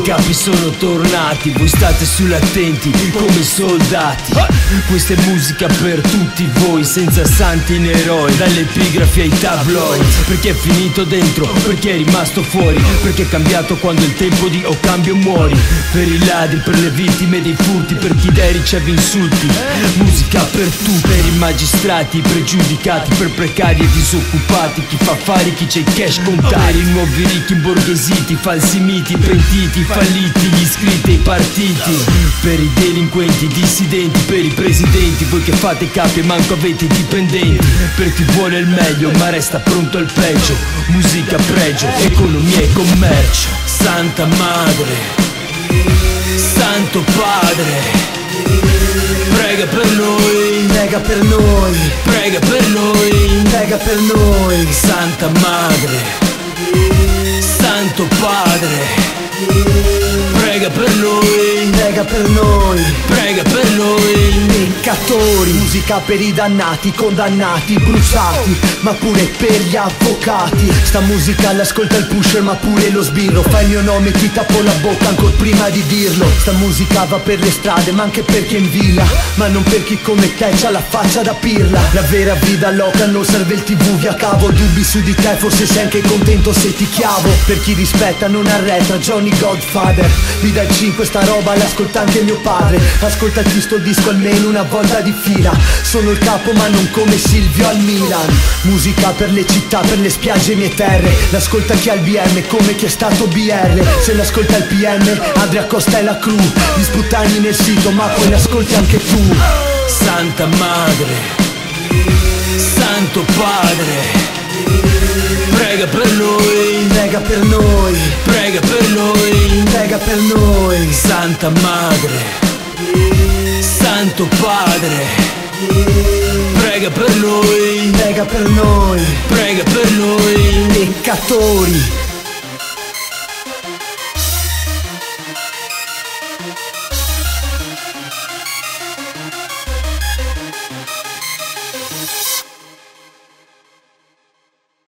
capi sono tornati, voi state sull'attenti come soldati. Questa è musica per tutti voi, senza santi né eroi, dalle epigrafi ai tabloid. Perché è finito dentro, perché è rimasto fuori, perché è cambiato quando è il tempo di o cambio o muori. Per i ladri, per le vittime dei furti, per chi dai riceve insulti. Musica per tutti, per i magistrati, i pregiudicati, per precari e disoccupati, chi fa affari, chi c'è il cash contati. Per i nuovi ricchi imborghesiti, falsi miti, pentiti, falliti, gli iscritti ai partiti. Per i delinquenti, dissidenti, per i presidenti, voi che fate capi e manco avete dipendenti. Per chi vuole il meglio ma resta pronto al peggio. Musica pregio, economia e commercio. Santa Madre, Santo Padre, prega per noi, prega per noi, prega per noi, prega per noi. Santa Madre, Santo Padre, prega per noi, prega per noi, prega per noi. peccatori. Musica per i dannati, condannati, bruciati, ma pure per gli avvocati. Sta musica l'ascolta il pusher ma pure lo sbirro. Fai il mio nome, ti tappo la bocca ancora prima di dirlo. Sta musica va per le strade ma anche per chi è in villa, ma non per chi come te c'ha la faccia da pirla. La vera vita loca non serve il tv, via cavo. Dubbi su di te, forse sei anche contento se ti chiavo. Per chi rispetta non arretra, Johnny Godfather. Mi dai 5 sta roba, l'ascolta anche mio padre. Ascoltati sto disco almeno una volta di fila. Sono il capo ma non come Silvio al Milan. Musica per le città, per le spiagge e mie terre. L'ascolta chi ha il BM come chi è stato BR. Se l'ascolta il PM, Adria Costa e la crew. Gli sputtani nel sito ma poi l'ascolti anche tu. Santa Madre, Santo Padre, prega per noi, prega per noi, prega per noi, prega per noi. Santa Madre, Santo Padre, prega per noi, prega per noi, prega per noi. peccatori.